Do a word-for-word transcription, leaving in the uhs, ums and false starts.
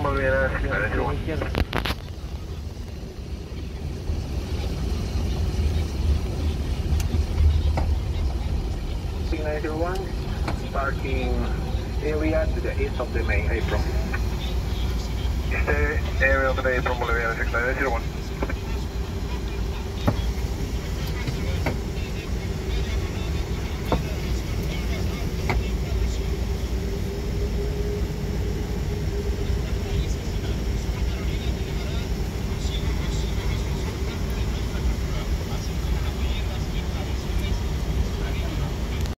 Boliviana six nine zero one. six nine zero one, parking area to the east of the main apron. Is the area of the apron Boliviana six nine zero one?